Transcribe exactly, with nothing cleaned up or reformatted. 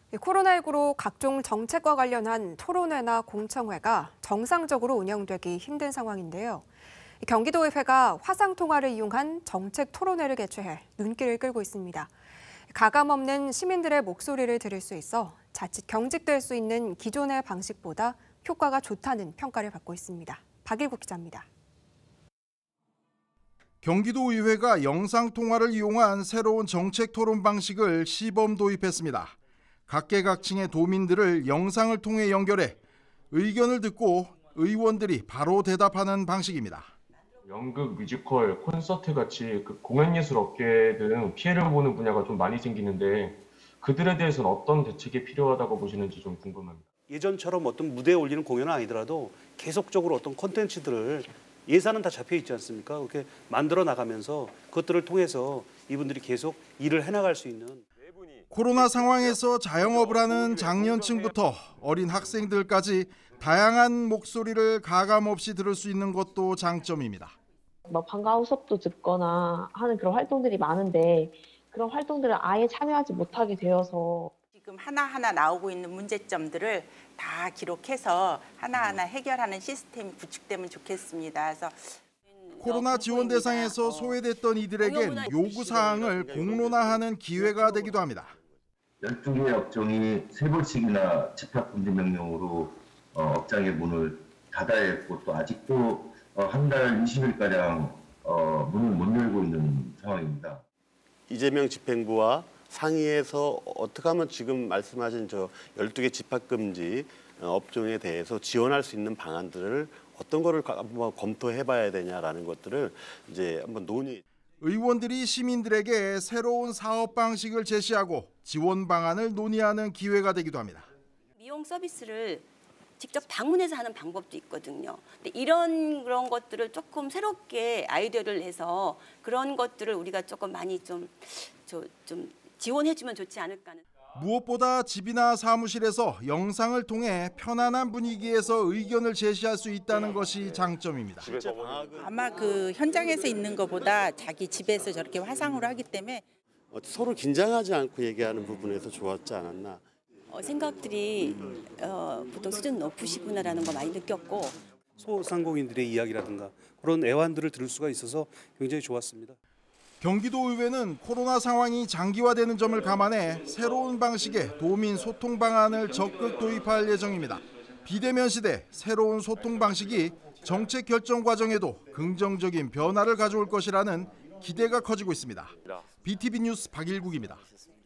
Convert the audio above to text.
코로나십구로 각종 정책과 관련한 토론회나 공청회가 정상적으로 운영되기 힘든 상황인데요. 경기도의회가 화상통화를 이용한 정책 토론회를 개최해 눈길을 끌고 있습니다. 가감없는 시민들의 목소리를 들을 수 있어 자칫 경직될 수 있는 기존의 방식보다 효과가 좋다는 평가를 받고 있습니다. 박일국 기자입니다. 경기도의회가 영상통화를 이용한 새로운 정책 토론 방식을 시범 도입했습니다. 각계각층의 도민들을 영상을 통해 연결해 의견을 듣고 의원들이 바로 대답하는 방식입니다. 연극, 뮤지컬, 콘서트 같이 그 공연예술 업계 등 피해를 보는 분야가 좀 많이 생기는데 그들에 대해서는 어떤 대책이 필요하다고 보시는지 좀 궁금합니다. 예전처럼 어떤 무대에 올리는 공연은 아니더라도 계속적으로 어떤 콘텐츠들을 예산은 다 잡혀 있지 않습니까? 그렇게 만들어 나가면서 그것들을 통해서 이분들이 계속 일을 해나갈 수 있는. 코로나 상황에서 자영업을 하는 장년층부터 어린 학생들까지 다양한 목소리를 가감 없이 들을 수 있는 것도 장점입니다. 뭐 방과후 수업도 듣거나 하는 그런 활동들이 많은데 그런 활동들을 아예 참여하지 못하게 되어서 지금 하나하나 나오고 있는 문제점들을 다 기록해서 하나하나 해결하는 시스템이 구축되면 좋겠습니다. 그래서 코로나 지원 대상에서 소외됐던 이들에겐 요구사항을 공론화하는 기회가 되기도 합니다. 열두 개 업종이 세 번씩이나 집합금지 명령으로 어, 업장의 문을 닫아야 했고 또 아직도 어, 한 달 이십 일가량 어, 문을 못 열고 있는 상황입니다. 이재명 집행부와 상의해서 어떻게 하면 지금 말씀하신 저 열두 개 집합금지 업종에 대해서 지원할 수 있는 방안들을 어떤 거를 한번 검토해봐야 되냐라는 것들을 이제 한번 논의. 의원들이 시민들에게 새로운 사업 방식을 제시하고 지원 방안을 논의하는 기회가 되기도 합니다. 미용 서비스를 직접 방문해서 하는 방법도 있거든요. 근데 이런 그런 것들을 조금 새롭게 아이디어를 내서 그런 것들을 우리가 조금 많이 좀, 저, 좀 지원해주면 좋지 않을까 하는. 무엇보다 집이나 사무실에서 영상을 통해 편안한 분위기에서 의견을 제시할 수 있다는 것이 장점입니다. 아마 그 현장에서 있는 것보다 자기 집에서 저렇게 화상으로 하기 때문에 서로 긴장하지 않고 얘기하는 부분에서 좋았지 않았나. 어, 생각들이 어, 보통 수준 높으시구나라는 거 많이 느꼈고. 소상공인들의 이야기라든가 그런 애환들을 들을 수가 있어서 굉장히 좋았습니다. 경기도의회는 코로나 상황이 장기화되는 점을 감안해 새로운 방식의 도민 소통 방안을 적극 도입할 예정입니다. 비대면 시대 새로운 소통 방식이 정책 결정 과정에도 긍정적인 변화를 가져올 것이라는 기대가 커지고 있습니다. 비티비 뉴스 박일국입니다.